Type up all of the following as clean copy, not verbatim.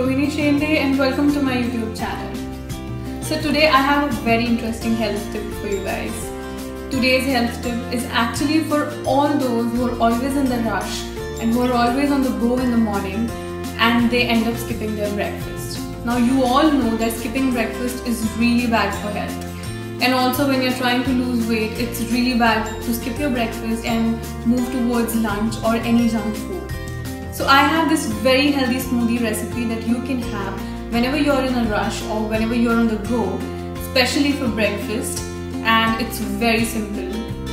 Rohini Shende and welcome to my YouTube channel. So today I have a very interesting health tip for you guys. Today's health tip is actually for all those who are always in the rush and who are always on the go in the morning and they end up skipping their breakfast. Now you all know that skipping breakfast is really bad for health. And also when you're trying to lose weight, it's really bad to skip your breakfast and move towards lunch or any junk food. So I have this very healthy smoothie recipe that you can have whenever you're in a rush or whenever you're on the go, especially for breakfast, and it's very simple.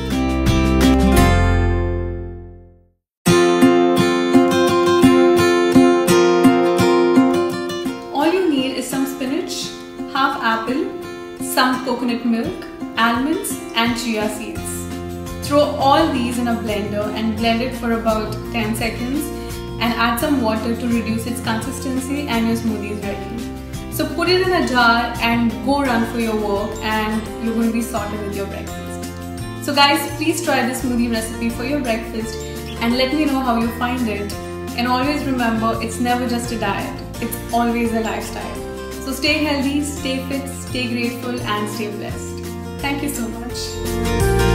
All you need is some spinach, half apple, some coconut milk, almonds and chia seeds. Throw all these in a blender and blend it for about 10 seconds and add some water to reduce its consistency and your smoothie is ready. So put it in a jar and go run for your work and you're going to be sorted with your breakfast. So guys, please try this smoothie recipe for your breakfast and let me know how you find it. And always remember, it's never just a diet, it's always a lifestyle. So stay healthy, stay fit, stay grateful and stay blessed. Thank you so much.